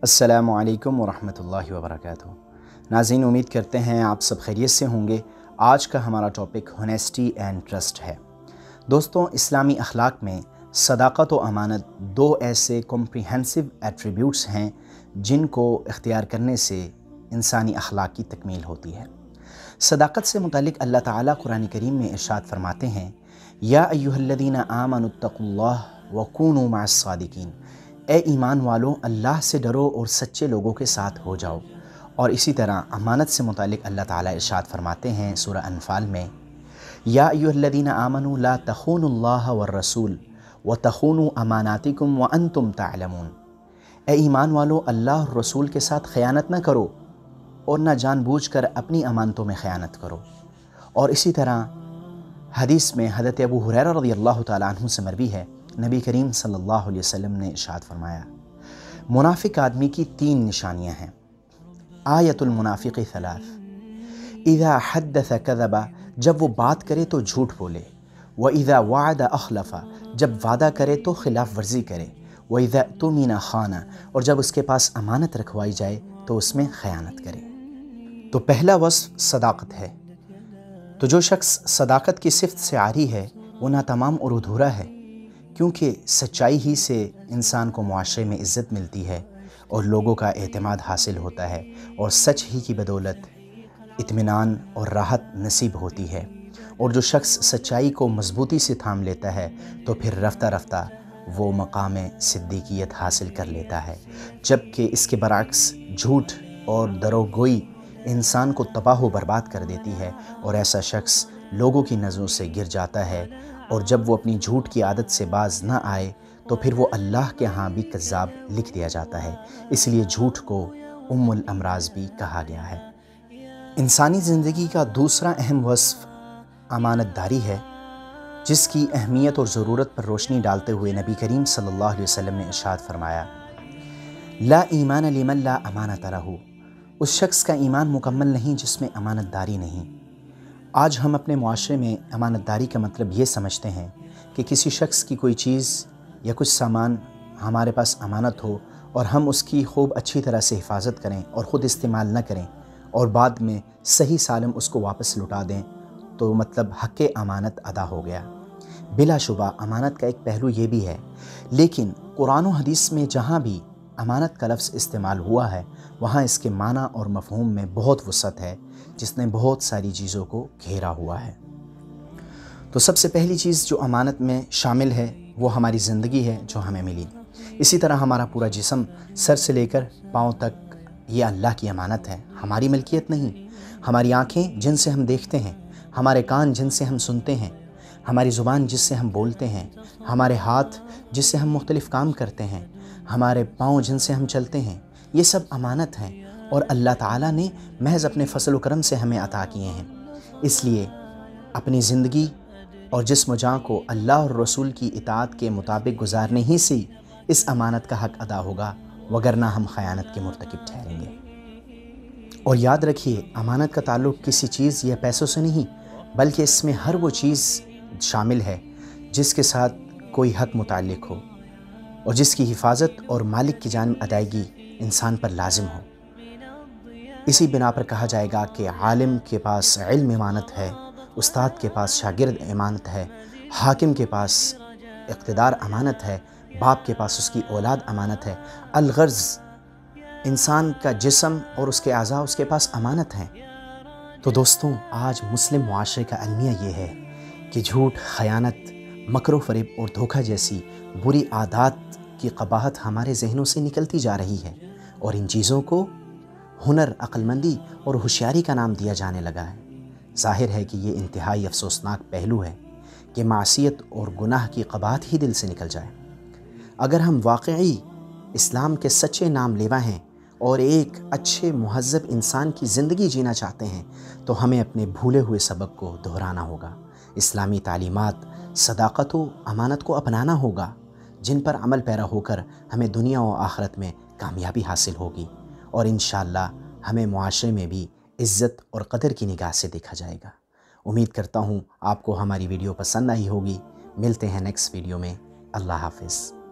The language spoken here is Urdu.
السلام علیکم ورحمۃ اللہ وبرکاتہ۔ ناظرین، امید کرتے ہیں آپ سب خیریت سے ہوں گے۔ آج کا ہمارا ٹاپک ہونیسٹی اینڈ ٹرسٹ ہے۔ دوستوں، اسلامی اخلاق میں صداقت و امانت دو ایسے کمپریہنسو ایٹریبیوٹس ہیں جن کو اختیار کرنے سے انسانی اخلاق کی تکمیل ہوتی ہے۔ صداقت سے متعلق اللہ تعالیٰ قرآن کریم میں ارشاد فرماتے ہیں، یا ایھا الذین آمنوا اتقوا اللہ وکونوا مع الصادقین، اے ایمان والو اللہ سے ڈرو اور سچے لوگوں کے ساتھ ہو جاؤ۔ اور اسی طرح امانت سے متعلق اللہ تعالیٰ ارشاد فرماتے ہیں سورہ انفال میں، یا ایھا الذین آمنوا لا تخونوا اللہ والرسول وتخونوا اماناتکم وانتم تعلمون، اے ایمان والو اللہ اور رسول کے ساتھ خیانت نہ کرو اور نہ جان بوجھ کر اپنی امانتوں میں خیانت کرو۔ اور اسی طرح حدیث میں حضرت ابو ہریرہ رضی اللہ تعالیٰ عنہ سے مروی ہے، نبی کریم صلی اللہ علیہ وسلم نے ارشاد فرمایا، منافق آدمی کی 3 نشانیاں ہیں۔ آیت المنافق ثلاث، اذا حدث کذب، جب وہ بات کرے تو جھوٹ بولے، واذا وعد اخلف، جب وعدہ کرے تو خلاف ورزی کرے، واذا اؤتمن خان، اور جب اس کے پاس امانت رکھوائی جائے تو اس میں خیانت کرے۔ تو پہلا وصف صداقت ہے۔ تو جو شخص صداقت کی صفت سے عاری ہے وہ نہ تمام اور ادھورا ہے، کیونکہ سچائی ہی سے انسان کو معاشرے میں عزت ملتی ہے اور لوگوں کا اعتماد حاصل ہوتا ہے، اور سچ ہی کی بدولت اطمینان اور راحت نصیب ہوتی ہے۔ اور جو شخص سچائی کو مضبوطی سے تھام لیتا ہے تو پھر رفتہ رفتہ وہ مقام صدیقیت حاصل کر لیتا ہے، جبکہ اس کے برعکس جھوٹ اور دروغگوئی انسان کو تباہ و برباد کر دیتی ہے، اور ایسا شخص لوگوں کی نظروں سے گر جاتا ہے، اور جب وہ اپنی جھوٹ کی عادت سے باز نہ آئے تو پھر وہ اللہ کے ہاں بھی کذاب لکھ دیا جاتا ہے۔ اس لیے جھوٹ کو ام الامراض بھی کہا گیا ہے۔ انسانی زندگی کا دوسرا اہم وصف امانت داری ہے، جس کی اہمیت اور ضرورت پر روشنی ڈالتے ہوئے نبی کریم صلی اللہ علیہ وسلم نے ارشاد فرمایا، لا ایمان لمن لا امانت لہ، اس شخص کا ایمان مکمل نہیں جس میں امانت داری نہیں۔ آج ہم اپنے معاشرے میں امانت داری کا مطلب یہ سمجھتے ہیں کہ کسی شخص کی کوئی چیز یا کچھ سامان ہمارے پاس امانت ہو اور ہم اس کی خوب اچھی طرح سے حفاظت کریں اور خود استعمال نہ کریں، اور بعد میں صحیح سالم اس کو واپس لوٹا دیں، تو مطلب حق امانت ادا ہو گیا۔ بلا شبہ امانت کا ایک پہلو یہ بھی ہے، لیکن قرآن و حدیث میں جہاں بھی امانت کا لفظ استعمال ہوا ہے وہاں اس کے معنی اور مفہوم میں بہت وسعت ہے، جس نے بہت ساری چیزوں کو گھیرا ہوا ہے۔ تو سب سے پہلی چیز جو امانت میں شامل ہے وہ ہماری زندگی ہے جو ہمیں ملی۔ اسی طرح ہمارا پورا جسم سر سے لے کر پاؤں تک یہ اللہ کی امانت ہے، ہماری ملکیت نہیں۔ ہماری آنکھیں جن سے ہم دیکھتے ہیں، ہمارے کان جن سے ہم سنتے ہیں، ہماری زبان جس سے ہم بولتے ہیں، ہمارے ہاتھ جس سے ہم مختلف کام کرتے ہیں، ہمارے پاؤں جن سے ہم چلتے ہیں، یہ سب امانت ہیں، اور اللہ تعالیٰ نے محض اپنے فضل و کرم سے ہمیں عطا کیے ہیں۔ اس لیے اپنی زندگی اور جسم و جاں کو اللہ اور رسول کی اطاعت کے مطابق گزارنے ہی سے اس امانت کا حق ادا ہوگا، وگرنہ ہم خیانت کے مرتکب ٹھہریں گے۔ اور یاد رکھیے، امانت کا تعلق کسی چیز یا پیسوں سے نہیں، بلکہ اس میں ہر وہ چیز شامل ہے جس کے ساتھ کوئی حق متعلق ہو اور جس کی حفاظت اور مالک کی جانب ادائیگی انسان پر لازم ہو۔ اسی بنا پر کہا جائے گا کہ عالم کے پاس علم امانت ہے، استاد کے پاس شاگرد امانت ہے، حاکم کے پاس اقتدار امانت ہے، باپ کے پاس اس کی اولاد امانت ہے، الغرض انسان کا جسم اور اس کے اعضاء اس کے پاس امانت ہیں۔ تو دوستوں، آج مسلم معاشرے کا المیہ یہ ہے کہ جھوٹ، خیانت، مکر و فریب اور دھوکہ جیسی بری عادات کی قباحت ہمارے ذہنوں سے نکلتی جا رہی ہے، اور ان چیزوں کو ہنر، عقلمندی اور ہوشیاری کا نام دیا جانے لگا ہے۔ ظاہر ہے کہ یہ انتہائی افسوسناک پہلو ہے کہ معصیت اور گناہ کی قباحت ہی دل سے نکل جائے۔ اگر ہم واقعی اسلام کے سچے نام لیوا ہیں اور ایک اچھے مہذب انسان کی زندگی جینا چاہتے ہیں تو ہمیں اپنے بھولے ہوئے سبق کو دہرانا ہوگا، اسلامی تعلیمات، صداقت و امانت کو اپنانا ہوگا، جن پر عمل پیرا ہو کر ہمیں دنیا و آخرت میں کامیابی حاصل ہوگی، اور انشاءاللہ ہمیں معاشرے میں بھی عزت اور قدر کی نگاہ سے دیکھا جائے گا۔ امید کرتا ہوں آپ کو ہماری ویڈیو پسند آئی ہوگی۔ ملتے ہیں نیکسٹ ویڈیو میں۔ اللہ حافظ۔